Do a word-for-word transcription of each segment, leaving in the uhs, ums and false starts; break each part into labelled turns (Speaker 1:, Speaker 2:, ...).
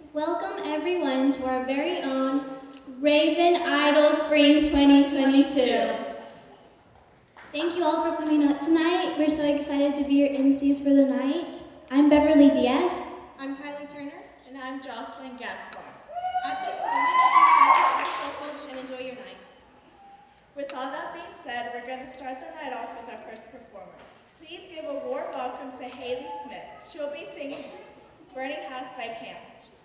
Speaker 1: Welcome everyone to our very own Raven Idol Spring twenty twenty-two. Thank you all for coming out tonight. We're so excited to be your M Cs for the night. I'm Beverly Diaz.
Speaker 2: I'm Kylie Turner.
Speaker 3: And I'm Jocelyn Gaspar.
Speaker 2: At this moment, please silence all cell phones and enjoy your night.
Speaker 3: With all that being said, we're going to start the night off with our first performer. Please give a warm welcome to Haley Smith. She'll be singing Burning House by Camp.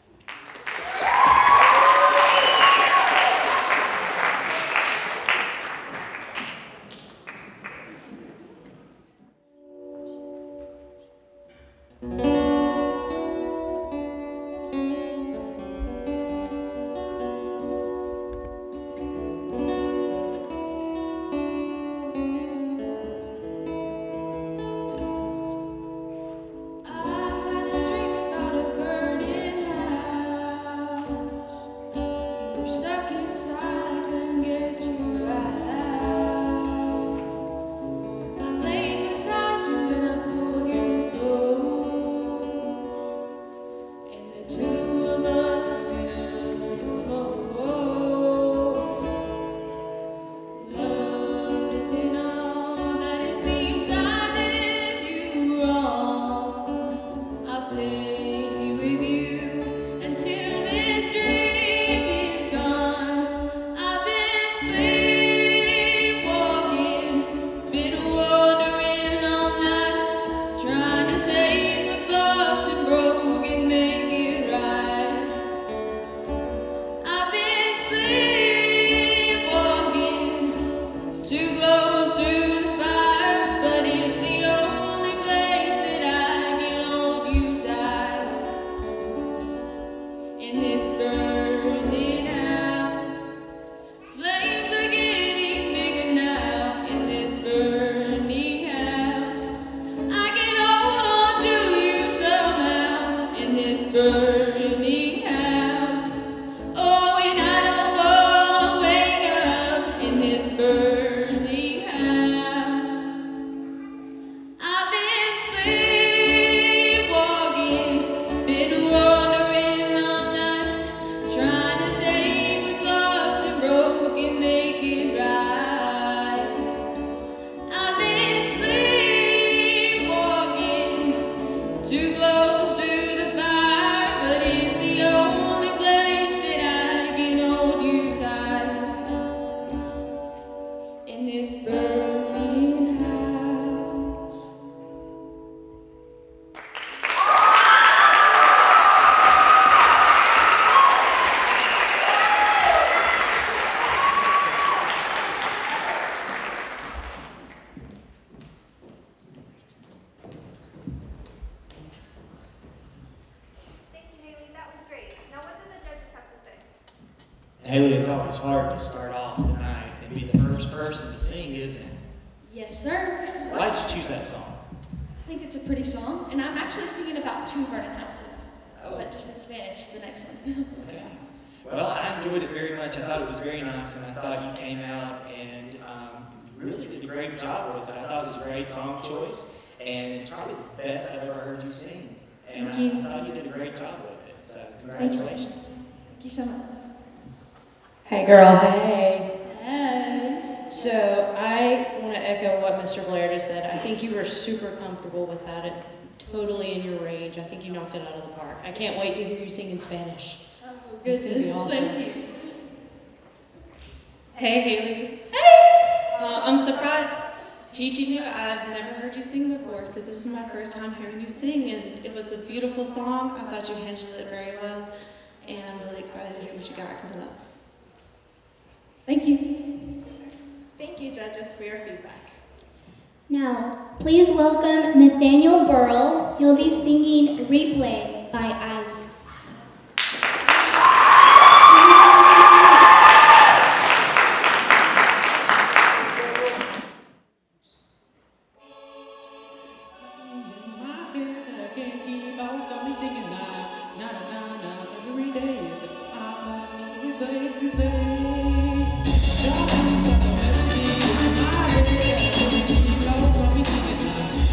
Speaker 4: Haley, it's always hard to start off the night and be the first person to sing, isn't it?
Speaker 5: Yes, sir.
Speaker 4: Why did you choose that song?
Speaker 5: I think it's a pretty song, and I'm actually singing about two burning houses,
Speaker 4: Oh.
Speaker 5: but just in Spanish, the next one.
Speaker 4: Okay. Well, I enjoyed it very much. I thought it was very nice, and I thought you came out and um, really did a great job with it. I thought it was a great song choice, and it's probably the best I've ever heard you sing. And
Speaker 5: Thank
Speaker 4: I,
Speaker 5: you.
Speaker 4: I thought you did a great job with it, so congratulations.
Speaker 5: Thank you so much.
Speaker 6: Hey girl, hey.
Speaker 5: Hey.
Speaker 6: So I want to echo what Mister Blair just said. I think you were super comfortable with that. It's totally in your range. I think you knocked it out of the park. I can't wait to hear you sing in Spanish.
Speaker 5: Oh,
Speaker 6: It's gonna be awesome.
Speaker 5: Thank you.
Speaker 7: Hey, Haley. Hey! Uh, I'm surprised teaching you. I've never heard you sing before, so this is my first time hearing you sing, and it was a beautiful song. I thought you handled it very well, and I'm really excited to hear what you got coming up.
Speaker 5: Thank you.
Speaker 3: Thank you, judges, for your feedback.
Speaker 1: Now, please welcome Nathaniel Burrell. He'll be singing Replay by Ice.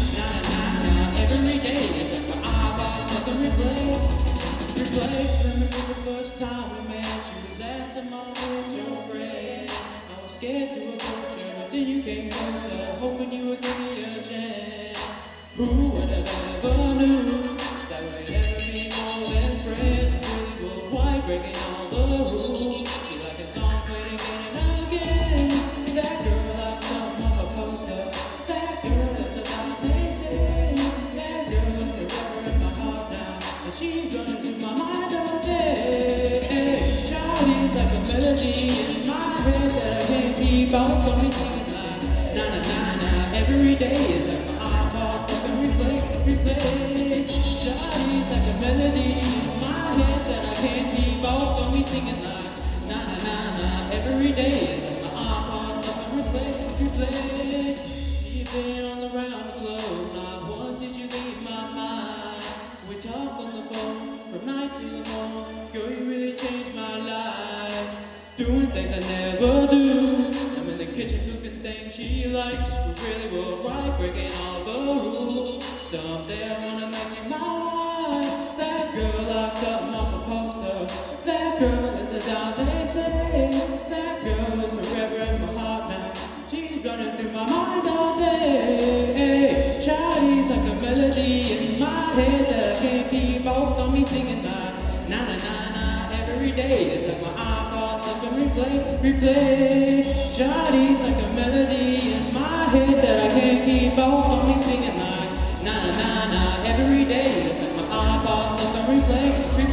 Speaker 8: Replay, the first time we met, you was at the mall with your friend. I was scared to approach you, but then you came closer, hoping you would give me a chance. Who would have ever knew that we could ever be more than friends? We were quite breaking all the rules. Feel like a song played again and again. That girl I saw on a poster. That girl is a dime they say. That girl is forever in my heart now, and she's running through my mind all day. Shawty's like a melody in my head that I can't keep out from me singing like na na na na. Every day is like my iPod fucking replay, replay. Shawty's like a melody in my head that I can't keep out from me singing like na na na na. Every day is like my iPod fucking replay, replay. You've been all around the globe, not once did you leave my mind. We talk on the phone from night till the morning. Girl, you really changed my life. Doing things I never do. I'm in the kitchen cooking things she likes. We really were right, breaking all the rules. Someday I wanna make you my wife. That girl I saw off a poster. That girl is a dime they say. That girl is forever in my heart now. She's running through my mind all day. Shawty's like a melody in my head that I can't keep off on me singing like na na na na. Every day it's like my iPod something replay, replay. Shawty's like a melody in my head that I can't keep off on me singing like na na na na. Every day it's like my iPod something replay,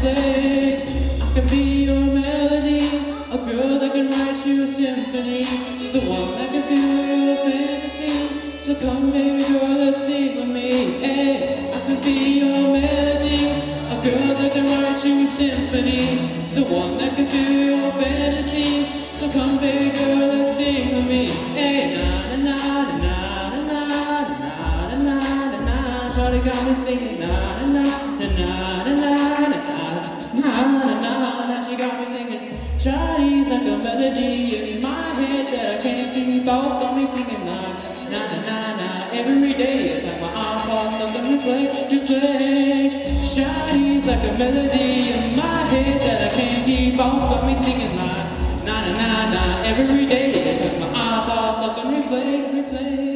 Speaker 8: replay. I can be your melody, a girl that can write you a symphony, the one that can fill your fantasies. So come baby girl, let's sing with me. Hey, I can be your melody, a girl that can write you a symphony, the one that can fill your fantasies. So come baby girl, let's sing with me. Hey, na na na na na na na na na na na. Shawty got me singing na na na na na na na na na na na. She got me singing. Shawty's like a melody in my head that I can't keep off on me singing like na na na na. Every day it's like my iPod something to play, to play. Shawty's like a melody in my head that I can't keep off on me singing like na na na na. Every day it's like my iPod something to replay, replay.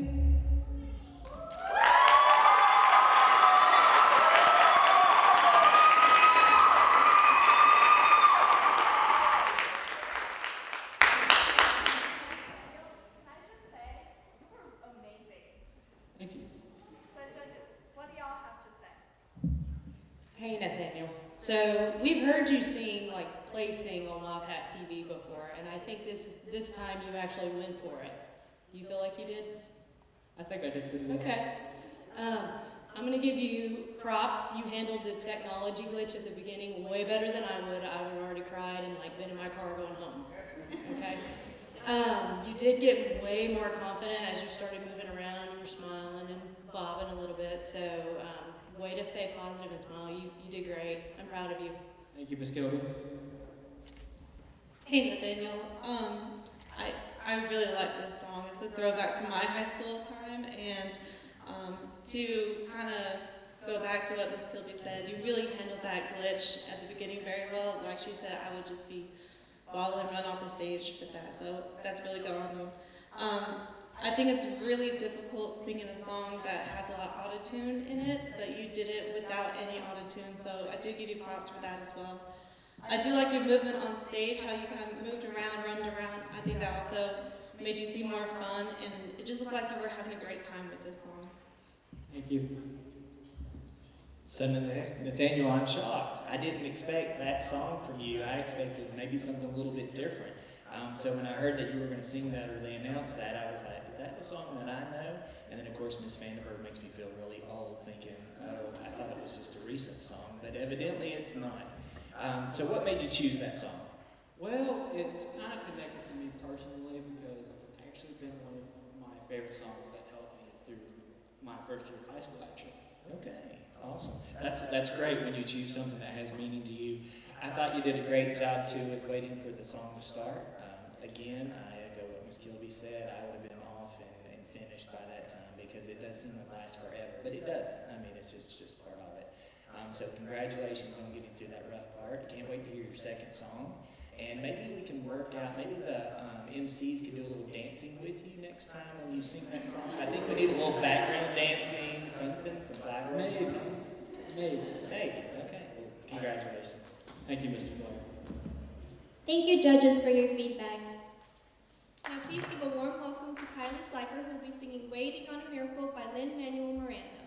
Speaker 6: Hey Nathaniel, so we've heard you sing, like play sing on Wildcat T V before, and I think this this time you actually went for it. Do you feel like you did?
Speaker 8: I think I did pretty well.
Speaker 6: Okay. Um, I'm gonna give you props. You handled the technology glitch at the beginning way better than I would. I would have already cried and like been in my car going home. Okay. Um, you did get way more confident as you started moving around. You were smiling and bobbing a little bit. So. Um, Way to stay positive and smile. You, you did great. I'm proud of you.
Speaker 8: Thank you, Miss Gilby.
Speaker 7: Hey Nathaniel, um, I I really like this song. It's a throwback to my high school time, and um, to kind of go back to what Miss Kilby said, you really handled that glitch at the beginning very well. Like she said, I would just be ball and run off the stage with that. So that's really good on you. Um, I think it's really difficult singing a song that has a lot of auto-tune in it, but you did it without any auto-tune, so I do give you props for that as well. I do like your movement on stage, how you kind of moved around, roamed around. I think that also made you seem more fun, and it just looked like you were having a great time with this song.
Speaker 8: Thank you.
Speaker 4: So Nathaniel, I'm shocked. I didn't expect that song from you. I expected maybe something a little bit different. Um, so when I heard that you were going to sing that or they announced that, I was like, is that the song that I know? And then of course Miss Vandenberg makes me feel really old thinking, oh, I thought it was just a recent song, but evidently it's not. Um, so what made you choose that song?
Speaker 8: Well, it's kind of connected to me personally because it's actually been one of my favorite songs that helped me through my first year of high school, actually.
Speaker 4: Okay, awesome. That's, that's great when you choose something that has meaning to you. I thought you did a great job too with waiting for the song to start. Um, again, I echo what Miss Kilby said. I would have been off and, and finished by that time because it does seem like it lasts forever, but it doesn't. I mean, it's just, just part of it. Um, so congratulations on getting through that rough part. Can't wait to hear your second song. And maybe we can work out, maybe the um, M Cs can do a little dancing with you next time when you sing that song. I think we need a little background dancing, something, some flag rolls.
Speaker 8: Maybe. Maybe.
Speaker 4: Maybe, okay. Well, congratulations.
Speaker 8: Thank you, Mister Blair.
Speaker 1: Thank you, judges, for your feedback.
Speaker 2: Now please give a warm welcome to Kylie Sliker, who will be singing Waiting on a Miracle by Lin-Manuel Miranda.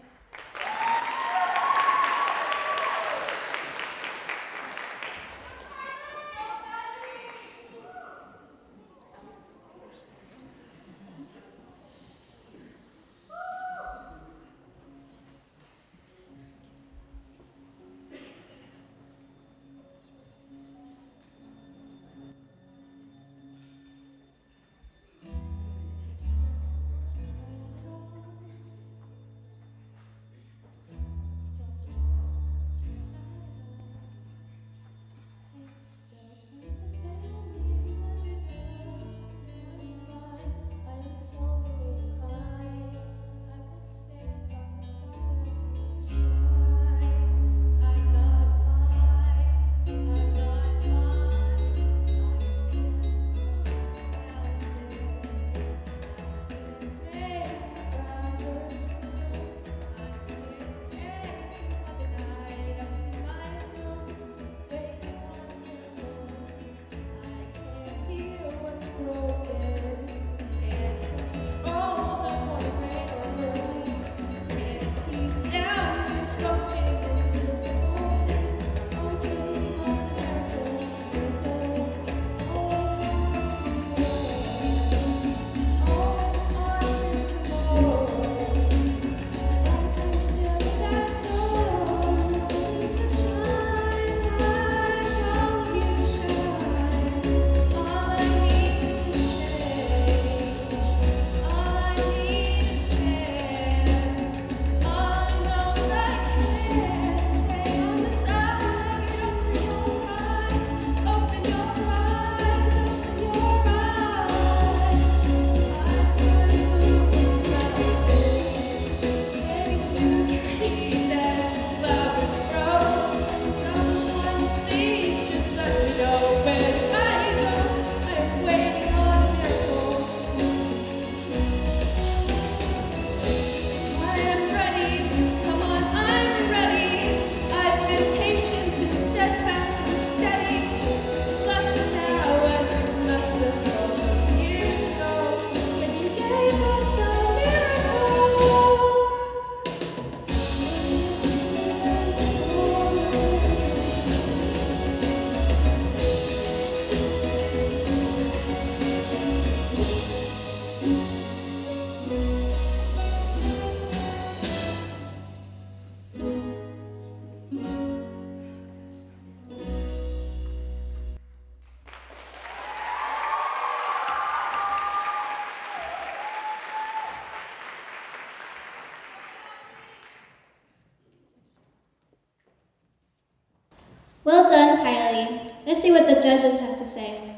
Speaker 1: Well done, Kylie. Let's see what the judges have to say.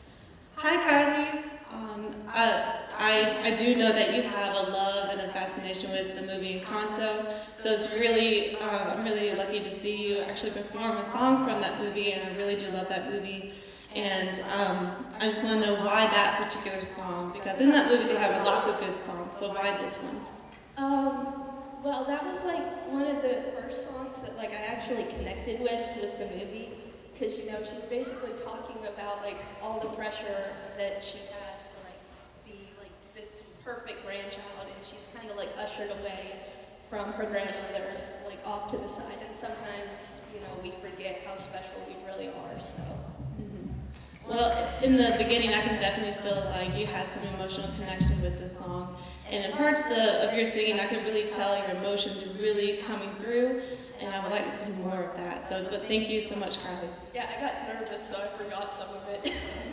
Speaker 7: Hi, Kylie. Um, I, I, I do know that you have a love and a fascination with the movie Encanto, so it's really, um, I'm really lucky to see you actually perform a song from that movie, and I really do love that movie. And um, I just want to know why that particular song, because in that movie they have lots of good songs, but why this one?
Speaker 5: Um, well, that was like one of the first songs that like I actually connected with with the movie, because you know she's basically talking about like all the pressure that she has to like be like this perfect grandchild, and she's kind of like ushered away from her grandmother, like off to the side, and sometimes you know we forget how special we really are. So.
Speaker 7: Well, in the beginning, I can definitely feel like you had some emotional connection with this song. And in parts the, of your singing, I can really tell your emotions are really coming through, and I would like to see more of that. So, but thank you so much, Kylie.
Speaker 5: Yeah, I got nervous, so I forgot some of it.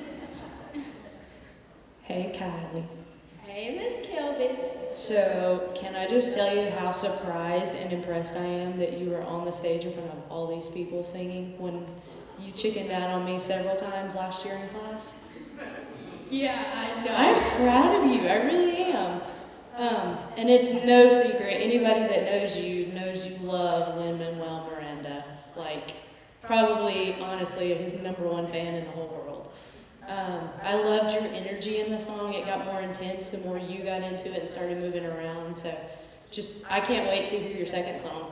Speaker 9: Hey, Kylie.
Speaker 5: Hey, Miss Kelvin.
Speaker 9: So, can I just tell you how surprised and impressed I am that you were on the stage in front of all these people singing when you chickened out on me several times last year in class?
Speaker 5: Yeah, I know.
Speaker 9: I'm proud of you, I really am. Um, and it's no secret, anybody that knows you knows you love Lin-Manuel Miranda. probably, honestly, his number one fan in the whole world. Um, I loved your energy in the song. It got more intense the more you got into it and started moving around. So just, I can't wait to hear your second song.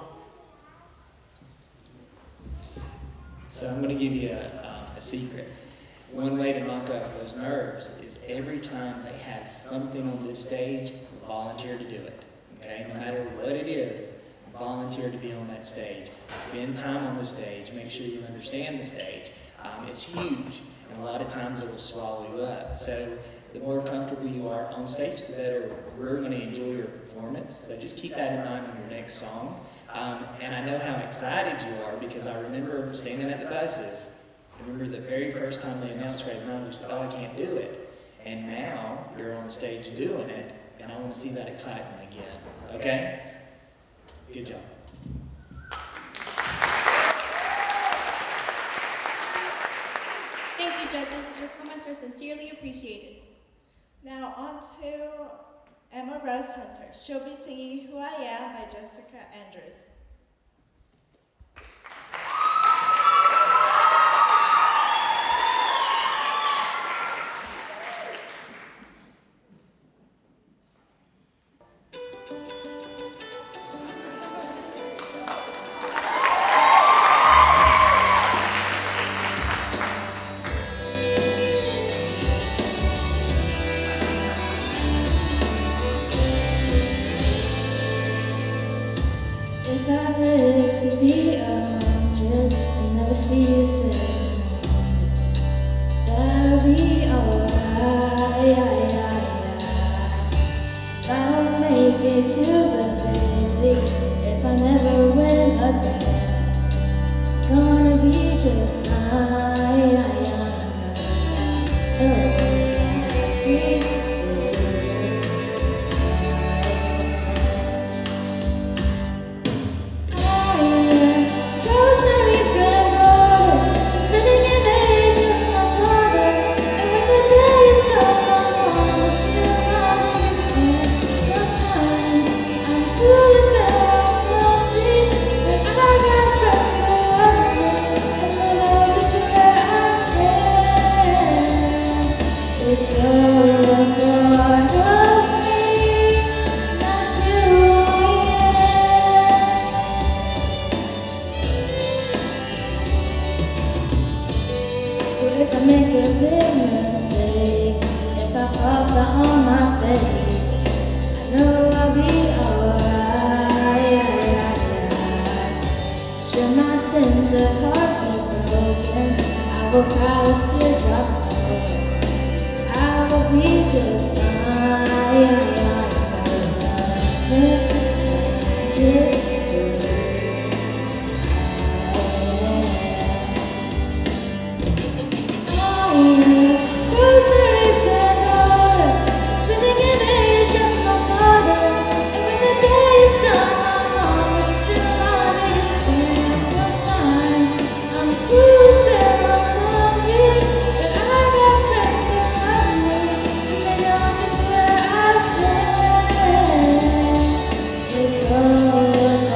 Speaker 4: So I'm going to give you a, um, a secret. One way to knock off those nerves is every time they have something on this stage, volunteer to do it. Okay? No matter what it is, volunteer to be on that stage. Spend time on the stage. Make sure you understand the stage. Um, it's huge, and a lot of times it will swallow you up. So the more comfortable you are on stage, the better we're going to enjoy your performance. So just keep that in mind on your next song. Um, and I know how excited you are because I remember standing at the buses. I remember the very first time they announced Raven Idol, you said, oh, I can't do it. And now you're on stage doing it, and I want to see that excitement again. Okay? Good job.
Speaker 2: Thank you, judges. Your comments are sincerely appreciated.
Speaker 3: Now on to Emma Rose Hunter. She'll be singing Who I Am by Jessica Andrews.
Speaker 1: If I live to be a hundred and never see you since, that'll be alright. If I don't make it to the big leagues, if I never win a game, gonna be just fine. Everyone's happy. Oh,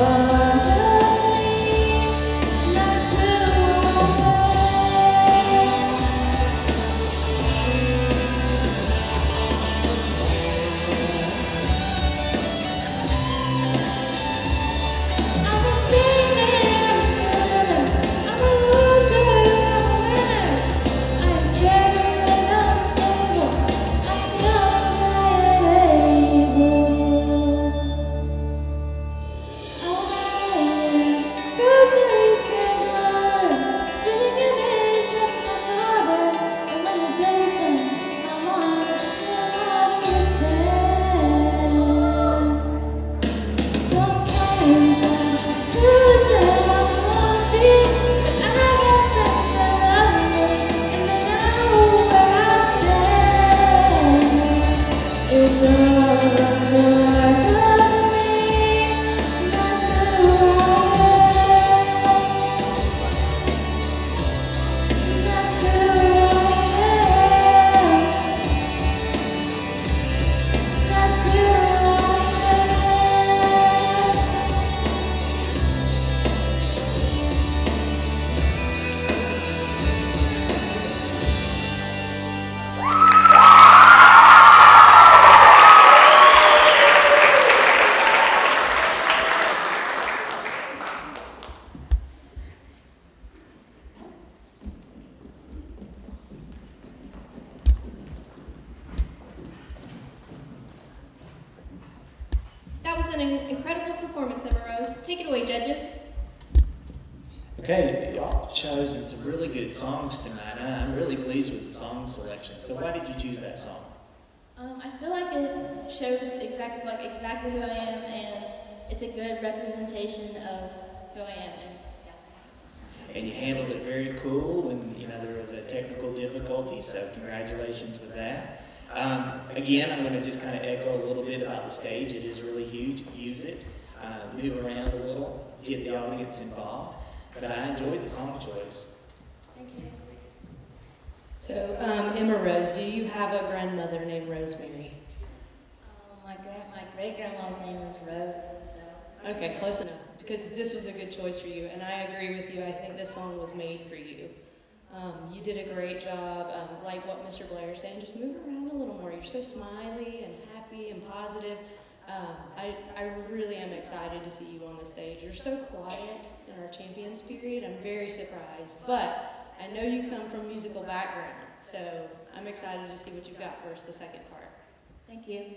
Speaker 2: incredible performance, Emma Rose. Take it away, judges.
Speaker 4: Okay, y'all have chosen some really good songs tonight. I- I'm really pleased with the song selection. So why did you choose that song?
Speaker 1: Um, I feel like it shows exactly like exactly who I am, and it's a good representation of who I am. And, yeah.
Speaker 4: And you handled it very cool when, you know, there was a technical difficulty, so congratulations with that. Um, again, I'm going to just kind of echo a little bit about the stage. It is really huge. Use it. Uh, move around a little. Get the audience involved. But I enjoyed the song choice.
Speaker 1: Thank you.
Speaker 9: So, um, Emma Rose, do you have a grandmother named Rosemary?
Speaker 1: Um, my grand my great grandma's name is Rose. So.
Speaker 9: Okay, close enough. Because this was a good choice for you, and I agree with you. I think this song was made for you. Um, you did a great job. Um, like what Mister Blair is saying, just move around a little more. You're so smiley and happy and positive. Um, I, I really am excited to see you on the stage. You're so quiet in our Champions period. I'm very surprised. But I know you come from musical background, so I'm excited to see what you've got for us the second part.
Speaker 1: Thank you.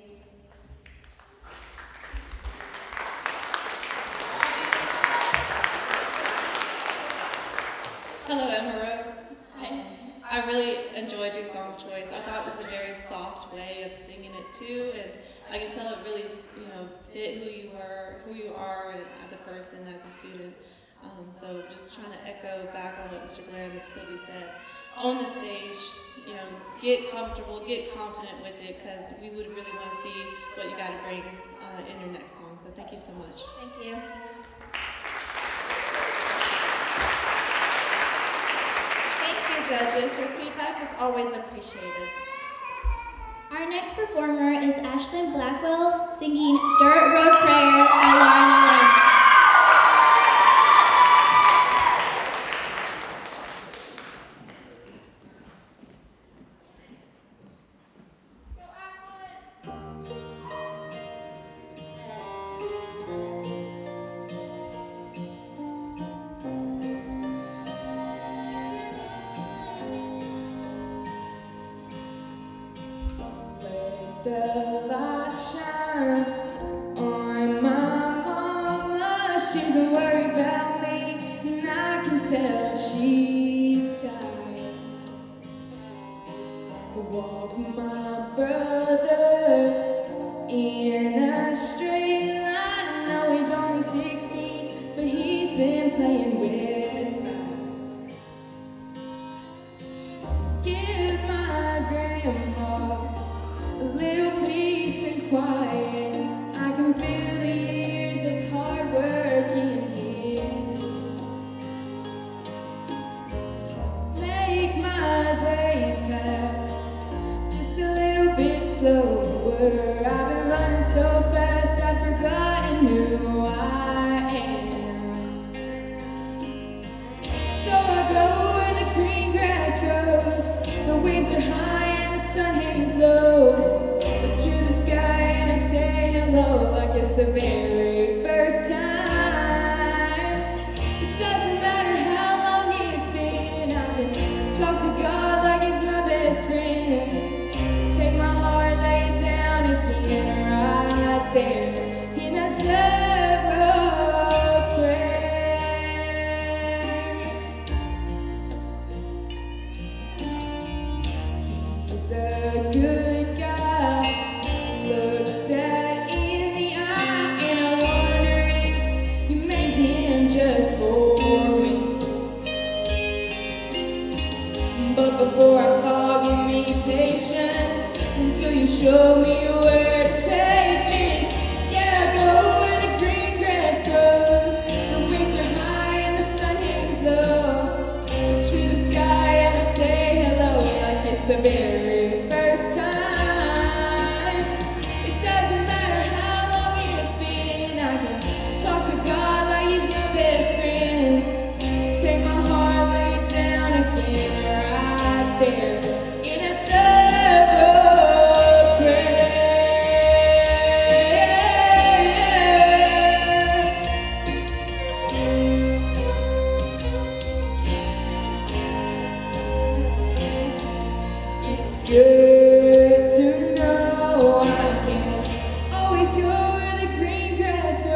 Speaker 7: Hello, Emma Rose. Hi. I really enjoyed your song choice. I thought it was a very soft way of singing it too, and I can tell it really, you know, fit who you were, who you are as a person, as a student. Um, so just trying to echo back on what Mister Blair and Miz Kobe said. On the stage, you know, get comfortable, get confident with it, because we would really want to see what you got to bring uh, in your next song. So thank you so much.
Speaker 2: Thank you.
Speaker 3: Judges, your feedback is always appreciated.
Speaker 1: Our next performer is Ashlyn Blackwell singing Dirt Road Prayer by Lauren Lane.
Speaker 10: The light shine on my mama. She's worried about me, and I can tell she's tired. Walk my brother in a straight line. I know he's only sixteen, but he's been playing with fire. Give my grandma a little peace and quiet. I can feel the years of hard work in his hands. Make my days pass just a little bit slower. I've been running so fast I've forgotten who I am. So I go where the green grass grows, the waves are high and the sun hangs low. Look to the sky and I say hello like it's the very first time. It doesn't matter how long it's been, I can talk to God like he's my best friend. Take my heart, lay it down again right there in a dirt road prayer. He's a good guy, looks dad in the eye, and I wonder if you made him just for me. But before I fall, give me patience until you show me where to take this. Yeah, I go where the green grass grows, the waves are high and the sun hangs low. Look to the sky and I say hello like it's the very first time. It doesn't matter how long it's been, I can talk to God like he's my best friend. Take my heart, lay it down again right there in a dirt road prayer. It's good to know I can always go where the green grass grows.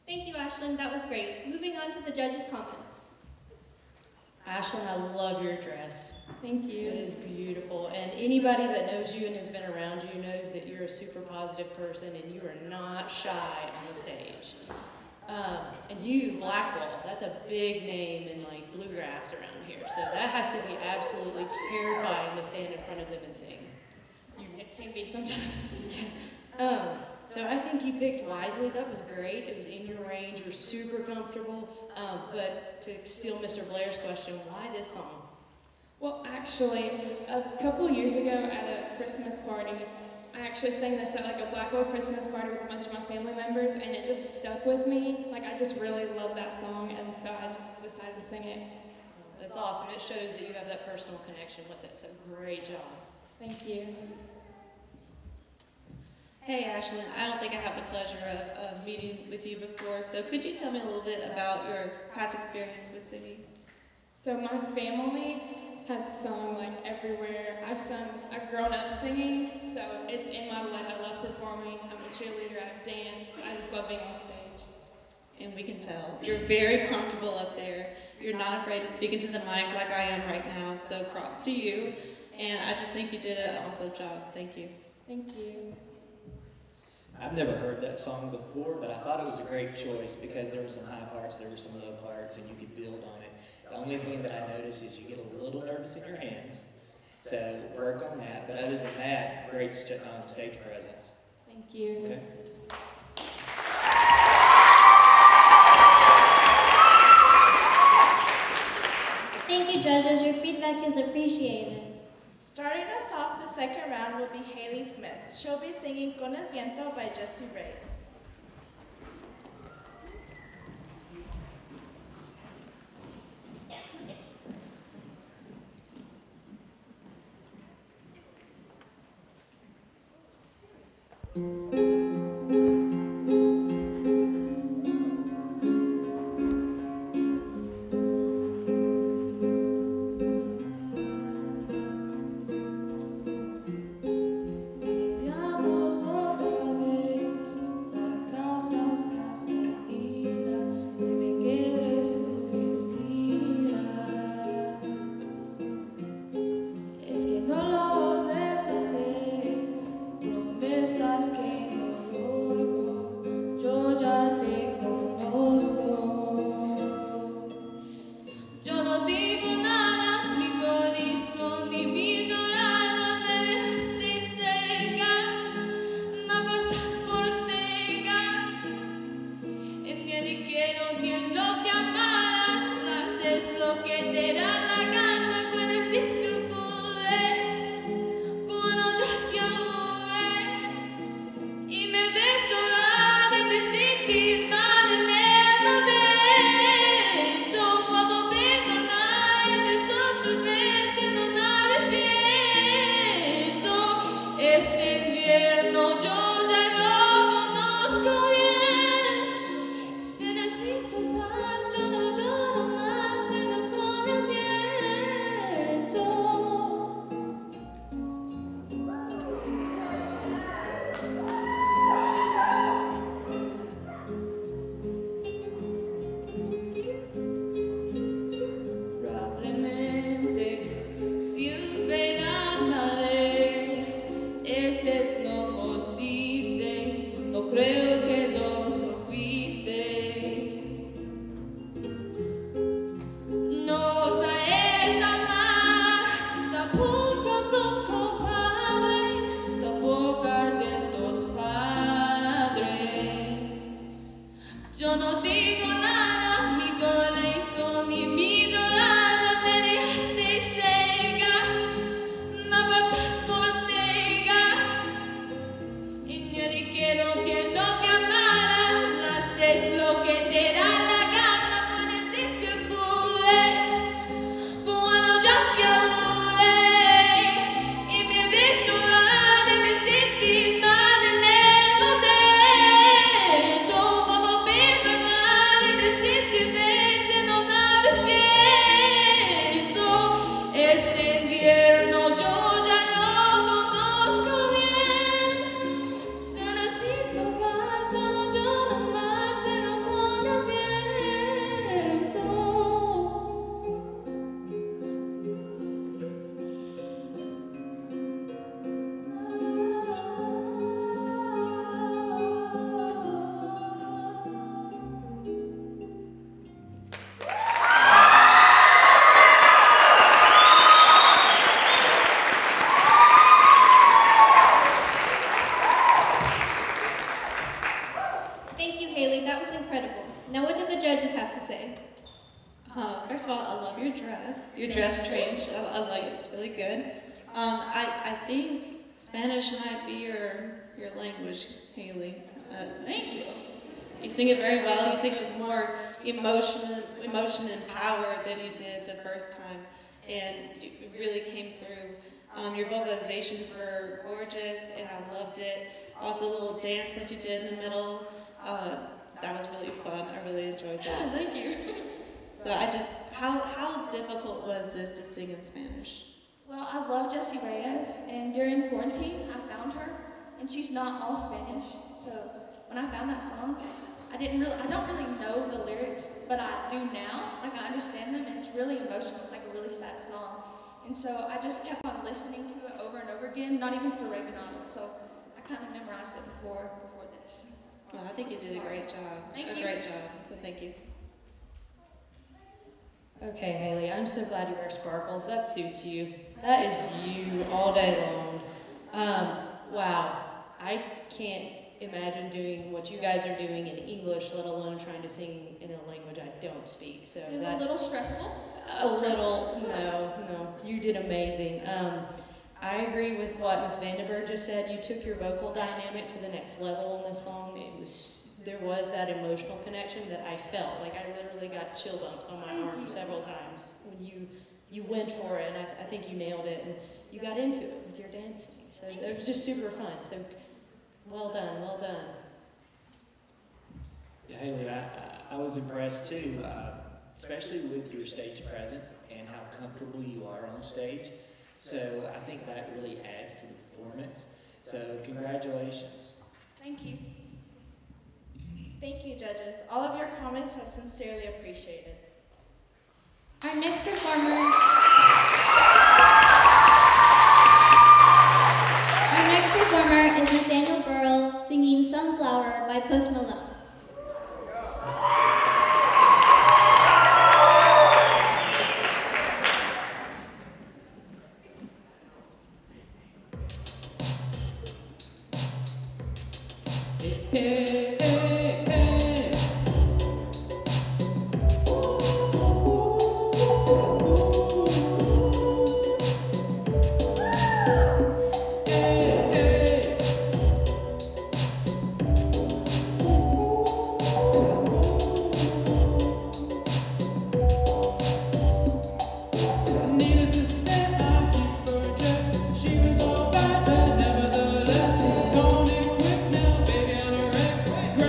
Speaker 2: Thank you, Ashlyn. That was great. Moving on to the judges' comments.
Speaker 9: Ashlyn, I love your dress.
Speaker 10: Thank
Speaker 9: It
Speaker 10: you.
Speaker 9: is beautiful. And anybody that knows you and has been around you knows that you're a super positive person and you are not shy on the stage. Um, and you, Blackwell, that's a big name in like bluegrass around here. So that has to be absolutely terrifying to stand in front of them and sing.
Speaker 10: It can be sometimes.
Speaker 9: Um, so I think you picked wisely. That was great. It was in your range. You're super comfortable. Um, but to steal Mister Blair's question, why this song?
Speaker 10: Well, actually, a couple years ago at a Christmas party, I actually sang this at like a Blackwell Christmas party with a bunch of my family members, and it just stuck with me. Like, I just really love that song, and so I just decided to sing it.
Speaker 9: That's awesome. It shows that you have that personal connection with it. So great job.
Speaker 10: Thank you.
Speaker 7: Hey Ashlyn, I don't think I have the pleasure of, of meeting with you before, so could you tell me a little bit about your ex- past experience with singing?
Speaker 10: So my family has sung like everywhere. I've sung, I've grown up singing, so it's in my blood. I love performing. I'm a cheerleader. I dance. I just love being on stage.
Speaker 7: And we can tell. You're very comfortable up there. You're not afraid to speak into the mic like I am right now, so props to you. And I just think you did an awesome job. Thank you.
Speaker 10: Thank you.
Speaker 4: I've never heard that song before, but I thought it was a great choice because there were some high parts, there were some low parts, and you could build on it. The only thing that I noticed is you get a little nervous in your hands, so work on that. But other than that, great st- um, stage presence.
Speaker 10: Thank you.
Speaker 4: Okay.
Speaker 1: Thank you, judges. Your feedback is appreciated.
Speaker 3: Starting us off the second round will be Haley Smith. She'll be singing Con el Viento by Jesse Reyes.
Speaker 10: Veamos otra vez, la casa está servida, si me quieres oficina. Es que no lo ves hacer, promesas que no
Speaker 7: dress change. I, I like it. It's really good. Um, I, I think Spanish might be your, your language, Haley. Uh,
Speaker 5: Thank you.
Speaker 7: You sing it very well. You sing it with more emotion, emotion and power than you did the first time, and it really came through. Um, your vocalizations were gorgeous, and I loved it. Also, a little dance that you did in the middle, uh, that was really fun. I really enjoyed that.
Speaker 5: Thank you.
Speaker 7: So I just, how how difficult was this to sing in Spanish?
Speaker 10: Well, I love Jessie Reyes, and during quarantine, I found her, and she's not all Spanish. So when I found that song, I didn't really, I don't really know the lyrics, but I do now. Like, I understand them, and it's really emotional. It's like a really sad song. And so I just kept on listening to it over and over again, not even for Raven Idol. So I kind of memorized it before before this.
Speaker 7: Well, I think you did a great job.
Speaker 10: Thank
Speaker 7: a
Speaker 10: you.
Speaker 7: great job. So thank you.
Speaker 9: Okay, Haley, I'm so glad you wear sparkles. That suits you. That is you all day long. Um, wow, I can't imagine doing what you guys are doing in English, let alone trying to sing in a language I don't speak. So
Speaker 10: It was a
Speaker 9: that's
Speaker 10: little stressful.
Speaker 9: a little. No, no, you did amazing. Um, I agree with what Miss Vandenberg just said. You took your vocal dynamic to the next level in this song. It was. There was that emotional connection that I felt. Like, I literally got chill bumps on my arm several times when you you went for it, and I, I think you nailed it, and you got into it with your dancing. So it was just super fun. So well done, well done.
Speaker 4: Yeah, Haley, I, I, I was impressed too, uh, especially with your stage presence and how comfortable you are on stage. So I think that really adds to the performance. So congratulations.
Speaker 10: Thank you.
Speaker 3: Thank you, judges. All of your comments are sincerely appreciated.
Speaker 1: Our next performer, our next performer is Nathaniel Burrell singing Sunflower by Post Malone.
Speaker 8: Hey, hey, hey. Needless to say, I keep her check. She was all right, but nevertheless, gone in quits now, baby, on a wreck.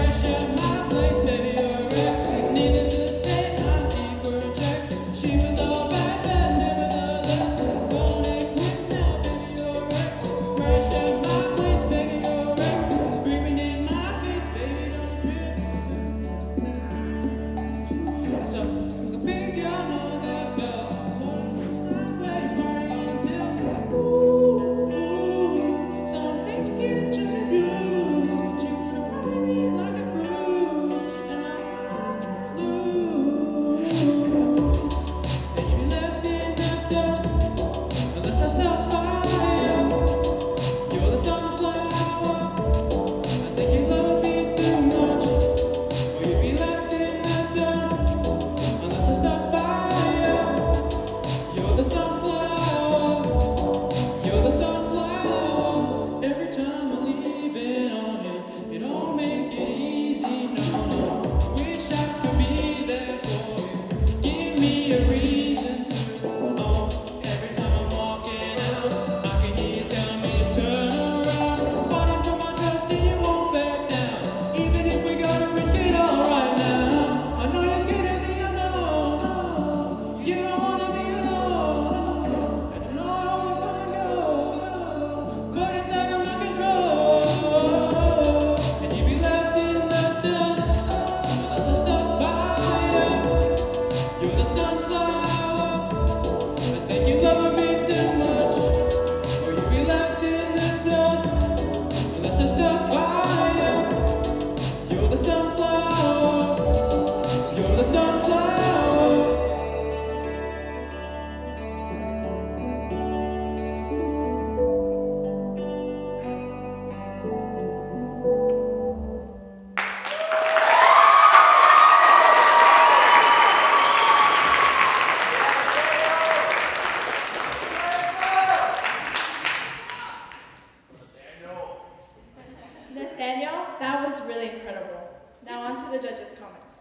Speaker 3: was really incredible. Now on to the judges' comments.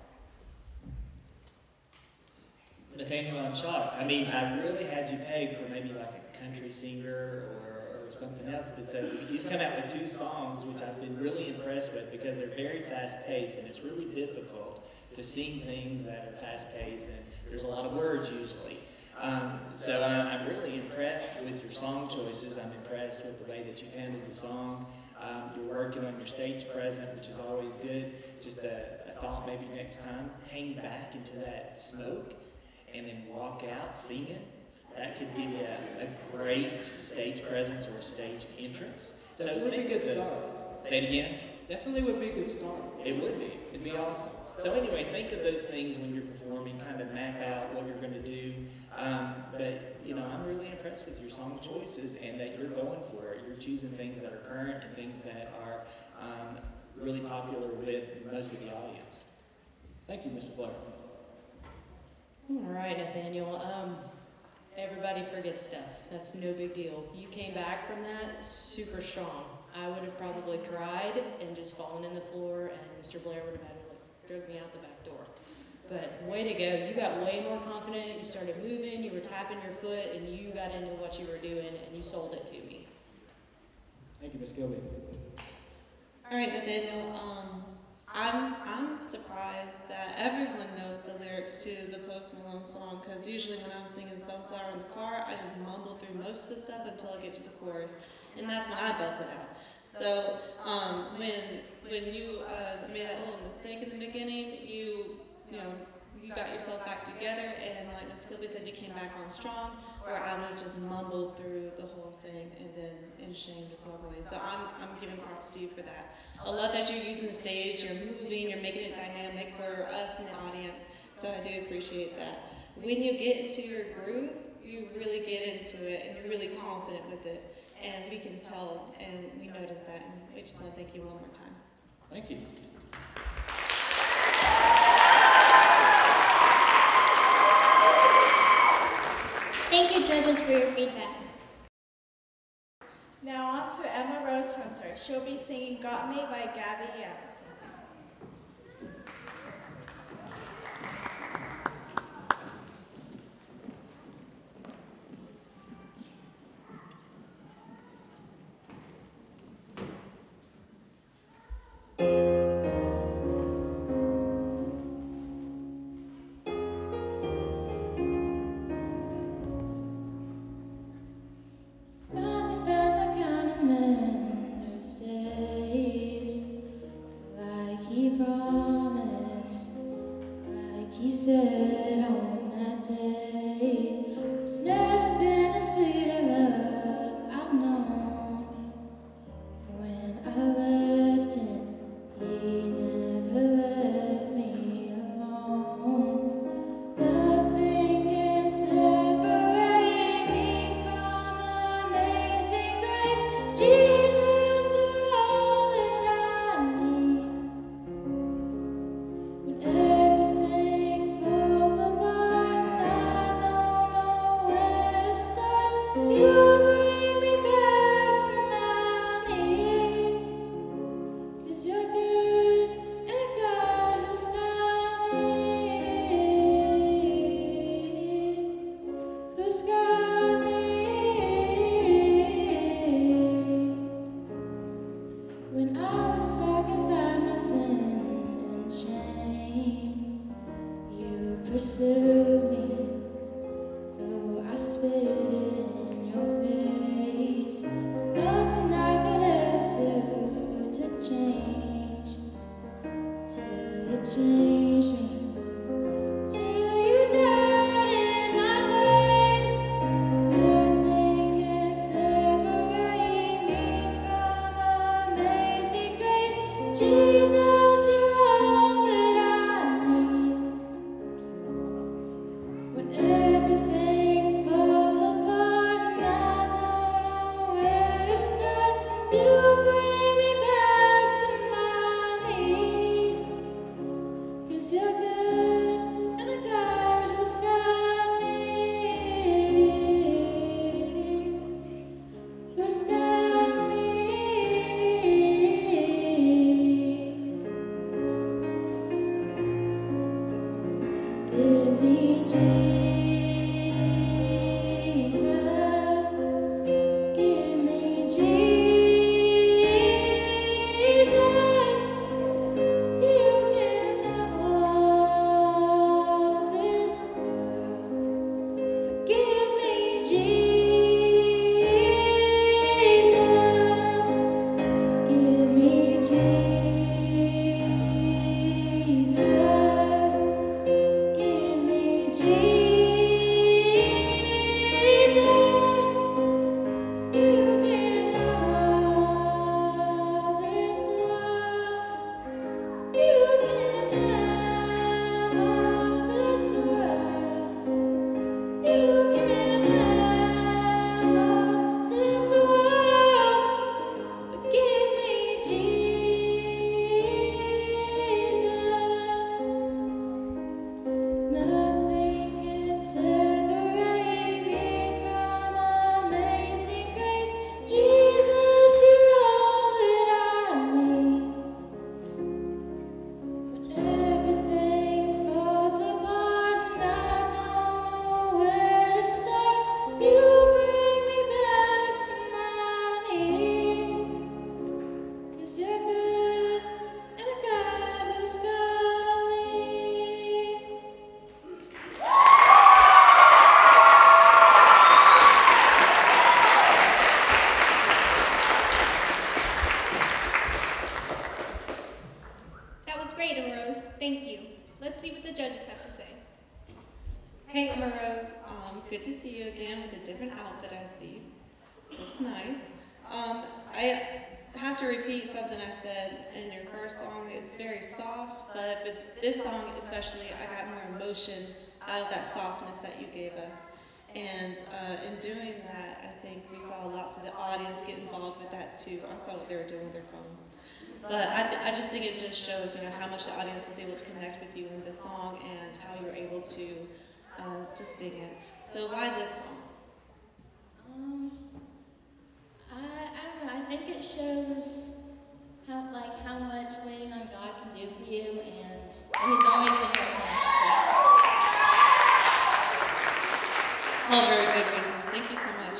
Speaker 4: Nathaniel, I'm shocked. I mean, I really had you pegged for maybe like a country singer or, or something else, but so you've come out with two songs which I've been really impressed with because they're very fast-paced, and it's really difficult to sing things that are fast-paced, and there's a lot of words usually. Um, so I, I'm really impressed with your song choices. I'm impressed with the way that you handled the song. Um, you're working on your stage presence, which is always good. Just a, a thought maybe next time, hang back into that smoke and then walk out singing. That could give you a, a great stage presence or a stage entrance. So
Speaker 8: Definitely
Speaker 4: think
Speaker 8: be a
Speaker 4: of
Speaker 8: good
Speaker 4: those.
Speaker 8: start.
Speaker 4: Say it again.
Speaker 8: Definitely would be a good start.
Speaker 4: It would be. It'd be awesome. So anyway, think of those things when you're performing, kind of map out what you're going to do. Um, but, you know, I'm really impressed with your song choices and that you're going for it. You're choosing things that are current and things that are um, really popular with most of the audience.
Speaker 8: Thank you, Mister Blair.
Speaker 9: All right, Nathaniel. Um, everybody forgets stuff. That's no big deal. You came back from that super strong. I would have probably cried and just fallen in the floor, and Mister Blair would have had to like, drug me out the back door. But way to go. You got way more confident. You started moving. You were tapping your foot, and you got into what you were doing, and you sold it to me.
Speaker 8: Thank you, Miz Gilby.
Speaker 7: All right, Nathaniel. Um, I'm I'm surprised that everyone knows the lyrics to the Post Malone song, because usually when I'm singing Sunflower in the car, I just mumble through most of the stuff until I get to the chorus, and that's when I belt it out. So um, when when you uh, made that little mistake in the beginning, you you know you got yourself back together, and like Miz Gilby said, you came back on strong, where I would have just mumbled through the whole thing and then in shame just walk away. So I'm I'm giving props to you for that. I love that you're using the stage, you're moving, you're making it dynamic for us in the audience. So I do appreciate that. When you get into your groove, you really get into it and you're really confident with it. And we can tell, and we notice that, and we just want to thank you one more time.
Speaker 8: Thank you.
Speaker 1: Thank you, judges, for your feedback.
Speaker 3: Now on to Emma Rose Hunter. She'll be singing Got Me by Gabby Yancey.
Speaker 10: Finally found the kind of man who stays. Life
Speaker 7: good to see you again with a different outfit, I see. Looks nice. Um, I have to repeat something I said in your first song. It's very soft, but with this song especially, I got more emotion out of that softness that you gave us. And uh, in doing that, I think we saw lots of the audience get involved with that too. I saw what they were doing with their phones. But I, th I just think it just shows, you know, how much the audience was able to connect with you in this song and how you were able to uh, to sing it. So why this song?
Speaker 10: Um, I, I don't know. I think it shows how like how much leaning on God can do for you, and, and He's always in your corner.
Speaker 7: All very good reasons. Thank you so much.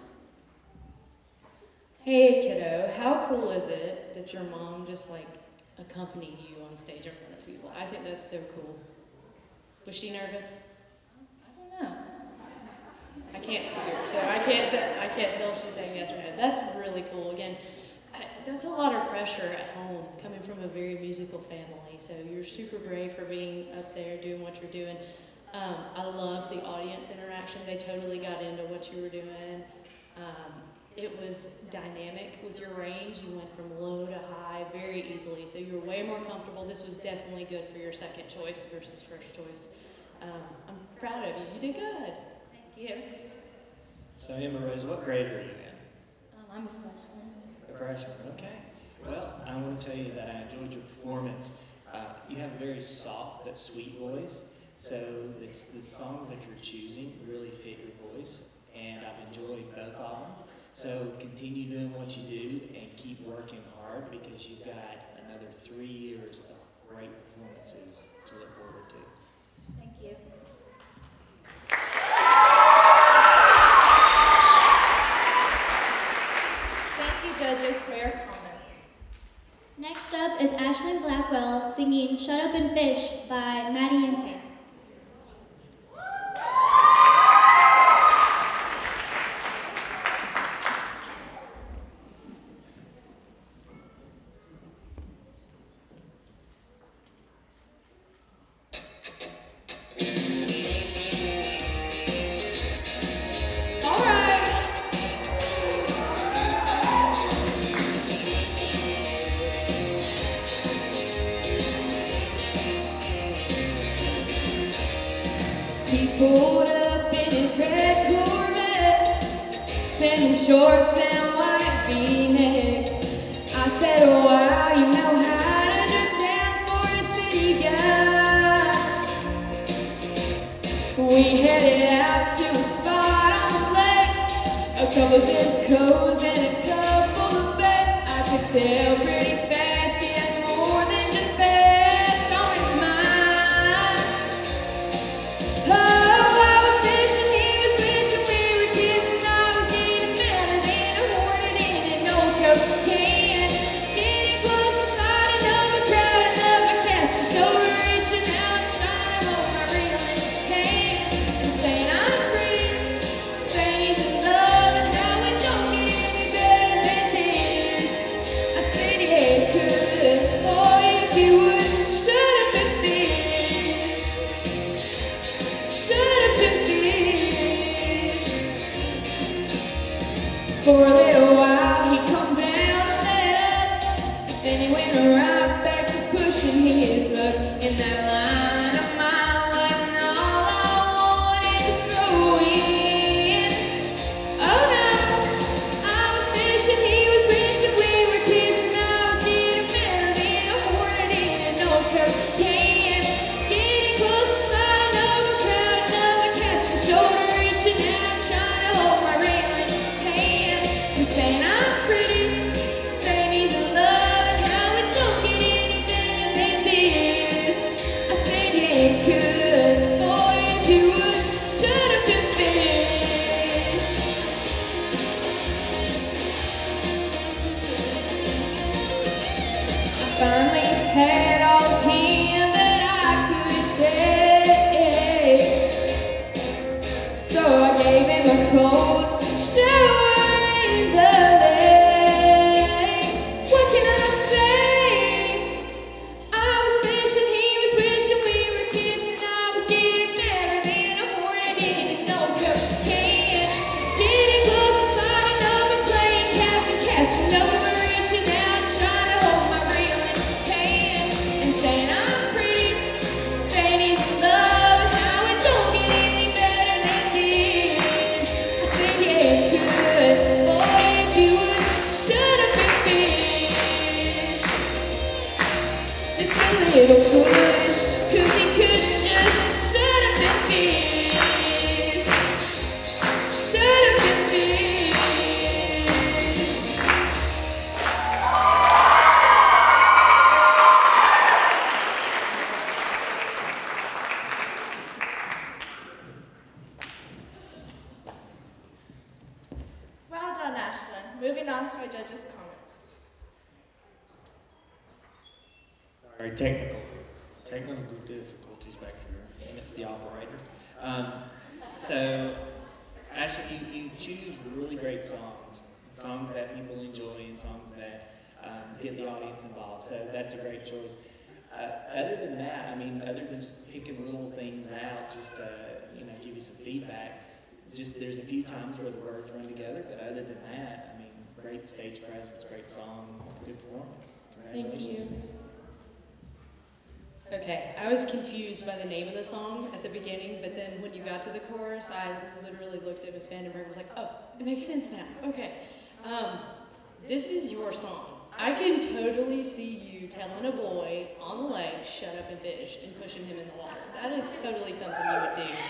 Speaker 9: Hey kiddo, how cool is it that your mom just like accompanied you on stage in front of people? I think that's so cool. Was she nervous?
Speaker 10: I don't know.
Speaker 9: I can't see her, so I can't I can't tell if she's saying yes or no. That's really cool. Again, I, that's a lot of pressure at home coming from a very musical family. So you're super brave for being up there doing what you're doing. Um, I love the audience interaction. They totally got into what you were doing. Um, It was dynamic with your range. You went from low to high very easily, so you were way more comfortable. This was definitely good for your second choice versus first choice. Um, I'm proud of you. You did good.
Speaker 10: Thank you.
Speaker 4: So Emma Rose, what grade are you in?
Speaker 10: Um, I'm a freshman.
Speaker 4: A freshman, okay. Well, I want to tell you that I enjoyed your performance. Uh, you have a very soft but sweet voice, so the, the songs that you're choosing really fit your voice, and I've enjoyed both of them. So continue doing what you do and keep working hard, because you've got another three years of great performances to look forward to.
Speaker 10: Thank you.
Speaker 3: Thank you, judges, for your comments.
Speaker 1: Next up is Ashlyn Blackwell singing Shut Up and Fish by Maddie and Tay.
Speaker 10: He pulled up in his red Corvette, sending shorts and a white V-neck. I said, wow, you know how to dress down for a city guy. We headed out to a spot on the lake, a couple zip codes and a couple of bets. I could tell pretty fast he had more than just fast on his mind. Oh, I was fishing, he was wishing, we were kissing. I was getting better than a hornet in an old cocaine. Getting closer, sliding over, crowding up my casting shoulder, reaching out and trying to hold my reeling hand. And saying I'm pretty, saying he's in love, and how it don't get any better than this. I said,
Speaker 4: Very technical, technical difficulties back here, and it's the operator. Um, so, actually, you, you choose really great songs, songs that people enjoy and songs that um, get the audience involved. So that's a great choice. Uh, other than that, I mean, other than just picking little things out, just to you know, give you some feedback. Just there's a few times where the words run together, but other than that, I mean, great stage presence, great song, good performance. Congratulations.
Speaker 6: Thank you. Okay, I was confused by the name of the song at the beginning, but then when you got to the chorus, I literally looked at Miss Vandenberg and was like, oh, it makes sense now. Okay. Um, this is your song. I can totally see you telling a boy on the lake, shut up and fish, and pushing him in the water. That is totally something you would do.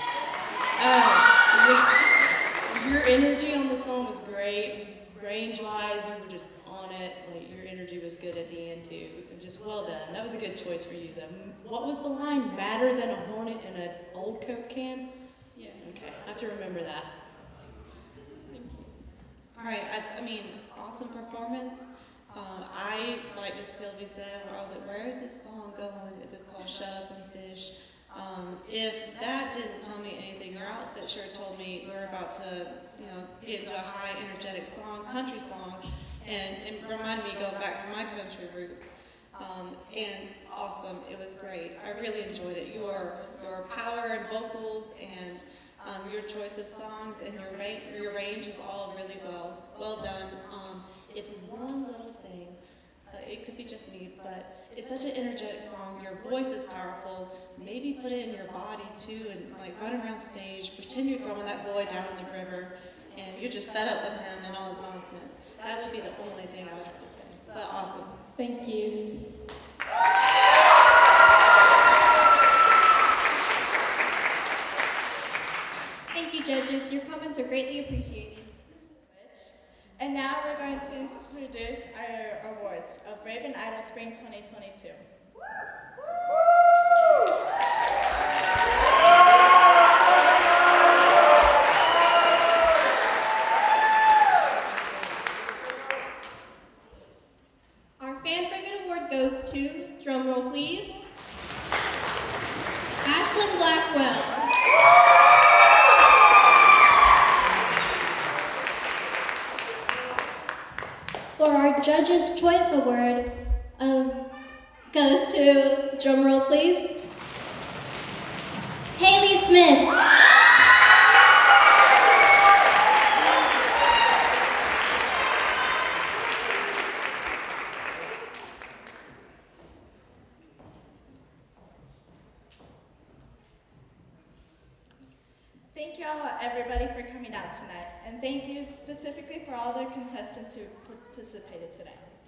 Speaker 6: Um, your energy on the song was great. Range-wise, you were just on it. Like, your energy was good at the end, too. Just well done. That was a good choice for you, though. What was the line? Madder than a hornet in an old Coke can?
Speaker 7: Yeah.
Speaker 6: Okay, I have to remember that.
Speaker 7: Thank you. All right, I, I mean, awesome performance. Um, I, like Miss Philby said, where I was like, where is this song going? If it's called Shut Up and Fish. Um, if that didn't tell me anything, your outfit sure told me we were about to, you know, get into a high energetic song, country song, and it reminded me going back to my country roots. Um, and awesome, it was great. I really enjoyed it. Your your power and vocals and um, your choice of songs and your range, your range is all really well well done. Um, if one little thing, uh, it could be just me, but it's such an energetic song. Your voice is powerful. Maybe put it in your body too, and like run around stage, pretend you're throwing that boy down in the river, and you're just fed up with him and all his nonsense. That would be the only thing I would have to say. But awesome.
Speaker 10: Thank you.
Speaker 2: Thank you, judges. Your comments are greatly appreciated.
Speaker 3: And now we're going to introduce our awards of Raven Idol Spring twenty twenty-two.
Speaker 2: Our Fan Favorite Award goes to, drumroll please, Ashlyn Blackwell.
Speaker 1: For our Judge's Choice Award, um, goes to, drumroll please, Haley Smith.
Speaker 3: Thank you all, everybody, for coming out tonight. And thank you specifically for all the contestants who participated today.